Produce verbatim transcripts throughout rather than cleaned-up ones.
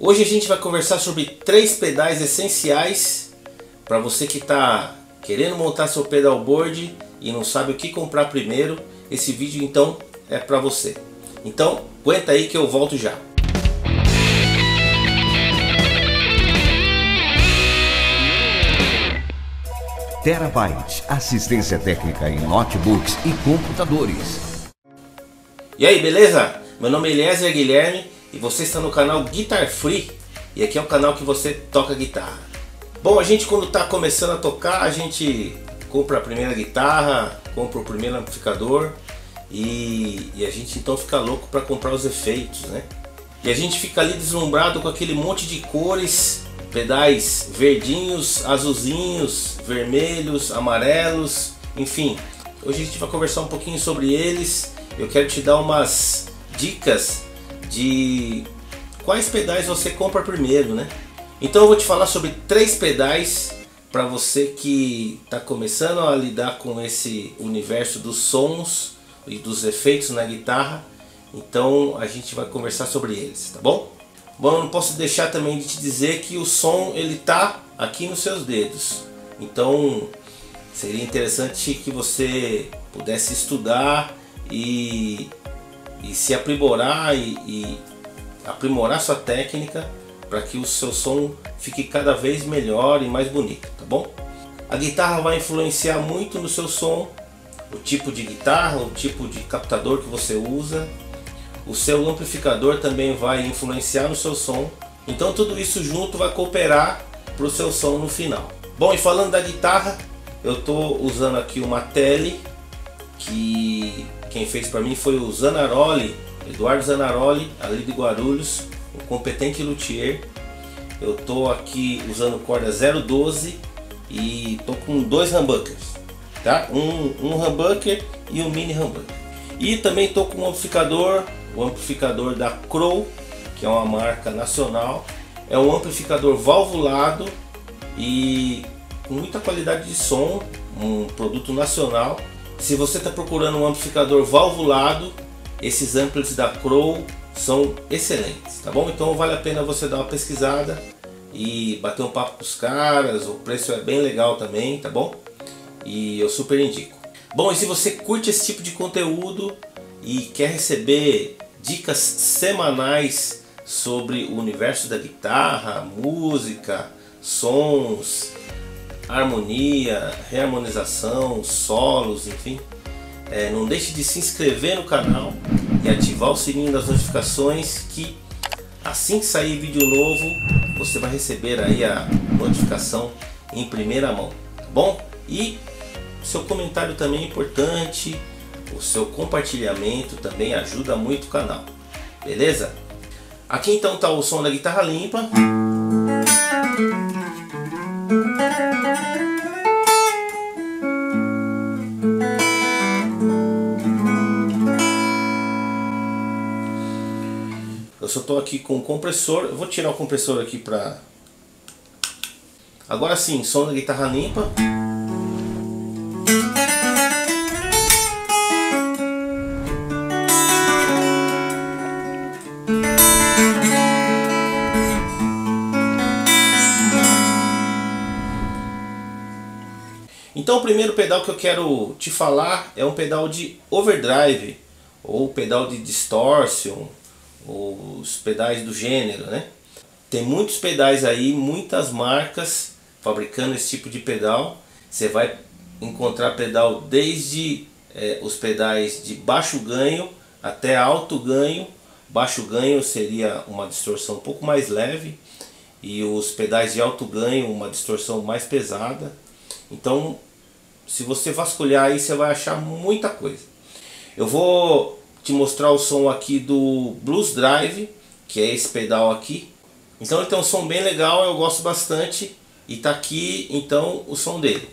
Hoje a gente vai conversar sobre três pedais essenciais para você que está querendo montar seu pedalboard e não sabe o que comprar primeiro. Esse vídeo então é para você. Então aguenta aí que eu volto já. Terabyte, assistência técnica em notebooks e computadores. E aí, beleza? Meu nome é Eliezer Guilherme e você está no canal Guitar Free, e aqui é o canal que você toca guitarra. Bom, a gente quando está começando a tocar, a gente compra a primeira guitarra, compra o primeiro amplificador e, e a gente então fica louco para comprar os efeitos, né? E a gente fica ali deslumbrado com aquele monte de cores, pedais verdinhos, azulzinhos, vermelhos, amarelos, enfim. Hoje a gente vai conversar um pouquinho sobre eles. Eu quero te dar umas dicas de quais pedais você compra primeiro, né? Então eu vou te falar sobre três pedais para você que está começando a lidar com esse universo dos sons e dos efeitos na guitarra. Então a gente vai conversar sobre eles, tá bom? Bom, eu não posso deixar também de te dizer que o som ele tá aqui nos seus dedos. Então seria interessante que você pudesse estudar e, e se aprimorar e, e aprimorar sua técnica para que o seu som fique cada vez melhor e mais bonito, tá bom? A guitarra vai influenciar muito no seu som, o tipo de guitarra, o tipo de captador que você usa. O seu amplificador também vai influenciar no seu som. Então tudo isso junto vai cooperar para o seu som no final. Bom, e falando da guitarra, eu estou usando aqui uma Tele, que quem fez para mim foi o Zanaroli, Eduardo Zanaroli, ali de Guarulhos, um competente luthier. Eu estou aqui usando corda zero doze e estou com dois humbuckers, tá? Um, um humbucker e um mini humbucker. E também estou com um amplificador, o amplificador da Crow, que é uma marca nacional. É um amplificador valvulado e com muita qualidade de som, um produto nacional. Se você está procurando um amplificador valvulado, esses amplis da Crow são excelentes, tá bom? Então vale a pena você dar uma pesquisada e bater um papo com os caras. O preço é bem legal também, tá bom? E eu super indico. Bom, e se você curte esse tipo de conteúdo e quer receber dicas semanais sobre o universo da guitarra, música, sons, harmonia, reharmonização, solos, enfim, é, não deixe de se inscrever no canal e ativar o sininho das notificações, que assim que sair vídeo novo você vai receber aí a notificação em primeira mão, tá bom? E seu comentário também é importante, o seu compartilhamento também ajuda muito o canal, beleza? Aqui então está o som da guitarra limpa. Eu só estou aqui com o compressor. Eu vou tirar o compressor aqui para... Agora sim, som da guitarra limpa. Então o primeiro pedal que eu quero te falar é um pedal de overdrive, ou pedal de distortion, ou os pedais do gênero, né? Tem muitos pedais aí, muitas marcas fabricando esse tipo de pedal. Você vai encontrar pedal desde é, os pedais de baixo ganho até alto ganho. Baixo ganho seria uma distorção um pouco mais leve, e os pedais de alto ganho uma distorção mais pesada. Então se você vasculhar aí você vai achar muita coisa. Eu vou te mostrar o som aqui do Blues Drive, que é esse pedal aqui. Então ele tem um som bem legal, eu gosto bastante, e tá aqui então o som dele.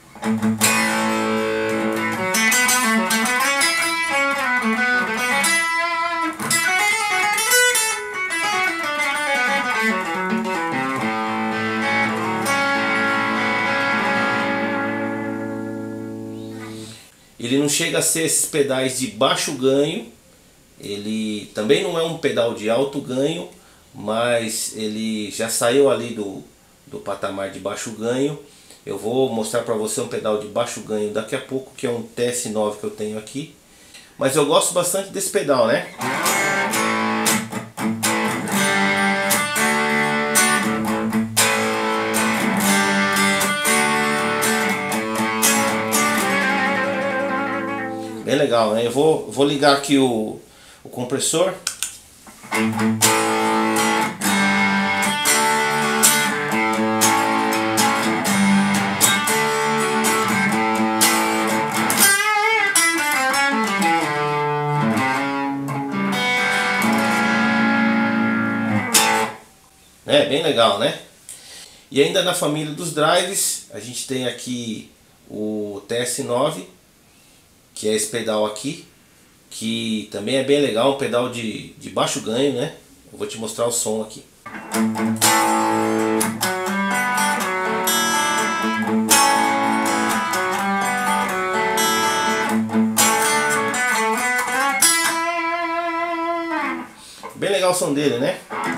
Ele não chega a ser esses pedais de baixo ganho, ele também não é um pedal de alto ganho, mas ele já saiu ali do, do patamar de baixo ganho. Eu vou mostrar para você um pedal de baixo ganho daqui a pouco, que é um T S nove que eu tenho aqui. Mas eu gosto bastante desse pedal, né? Bem legal, né? Eu vou, vou ligar aqui o, o compressor. É bem legal, né? E ainda na família dos drives, a gente tem aqui o T S nove, que é esse pedal aqui, que também é bem legal, um pedal de, de baixo ganho, né? Eu vou te mostrar o som aqui. Bem legal o som dele, né?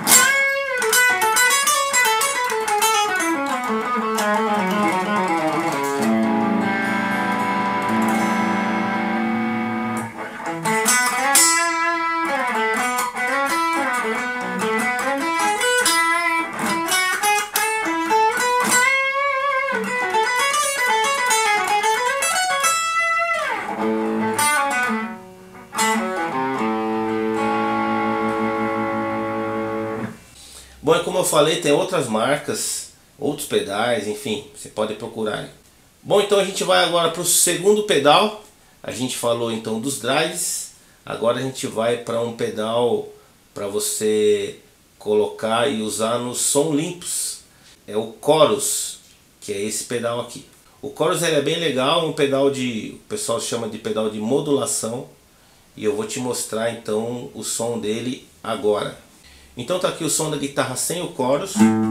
Bom, e como eu falei, tem outras marcas, outros pedais, enfim, você pode procurar. Bom, então a gente vai agora para o segundo pedal. A gente falou então dos drives, agora a gente vai para um pedal para você colocar e usar nos som limpos. É o Chorus, que é esse pedal aqui. O Chorus ele é bem legal, um pedal de, o pessoal chama de pedal de modulação. E eu vou te mostrar então o som dele agora. Então tá aqui o som da guitarra sem o chorus.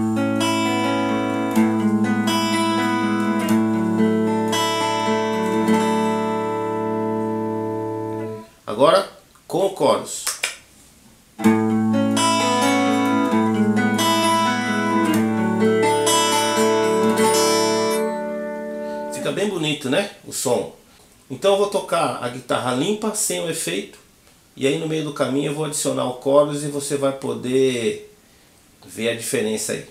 Agora com o chorus. Fica bem bonito, né? O som. Então eu vou tocar a guitarra limpa, sem o efeito. E aí no meio do caminho eu vou adicionar o chorus e você vai poder ver a diferença aí.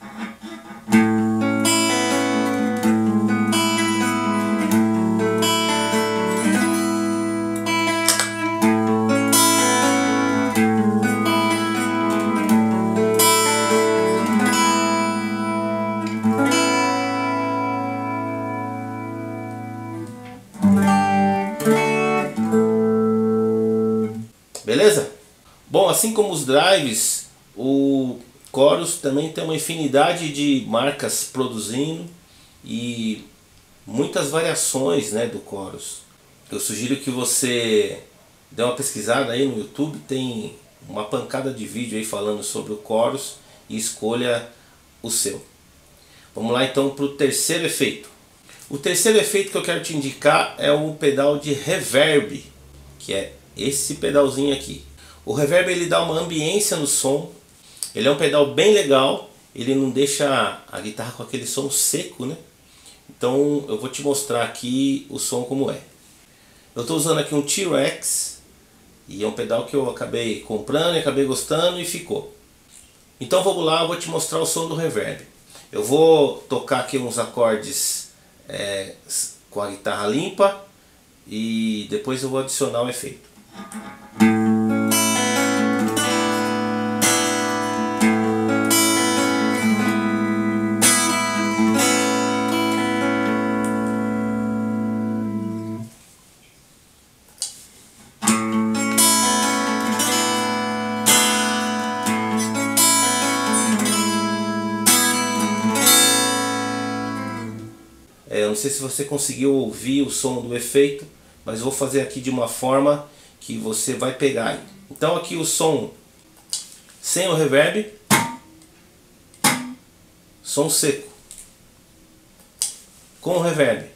Beleza? Bom, assim como os drives, o Chorus também tem uma infinidade de marcas produzindo e muitas variações, né, do Chorus. Eu sugiro que você dê uma pesquisada aí no YouTube, tem uma pancada de vídeo aí falando sobre o Chorus e escolha o seu. Vamos lá então para o terceiro efeito. O terceiro efeito que eu quero te indicar é o pedal de reverb, que é esse pedalzinho aqui. O reverb ele dá uma ambiência no som. Ele é um pedal bem legal. Ele não deixa a guitarra com aquele som seco, né? Então eu vou te mostrar aqui o som como é. Eu estou usando aqui um T-Rex e é um pedal que eu acabei comprando e acabei gostando e ficou. Então vamos lá, eu vou te mostrar o som do reverb. Eu vou tocar aqui uns acordes é, com a guitarra limpa e depois eu vou adicionar o efeito. É, eu não sei se você conseguiu ouvir o som do efeito, mas eu vou fazer aqui de uma forma que você vai pegar. Então aqui o som sem o reverb, som seco, com o reverb.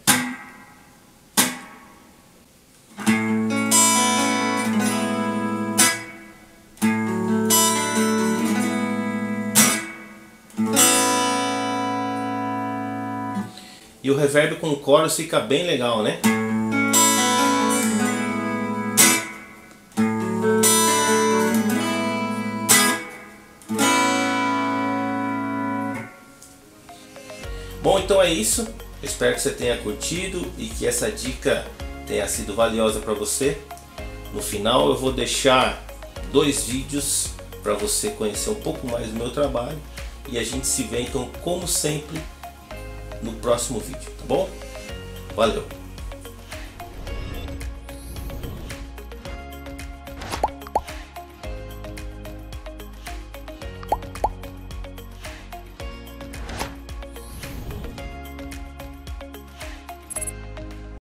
E o reverb com o chorus fica bem legal, né? Bom, então é isso. Espero que você tenha curtido e que essa dica tenha sido valiosa para você. No final eu vou deixar dois vídeos para você conhecer um pouco mais do meu trabalho. E a gente se vê então, como sempre, no próximo vídeo, tá bom? Valeu!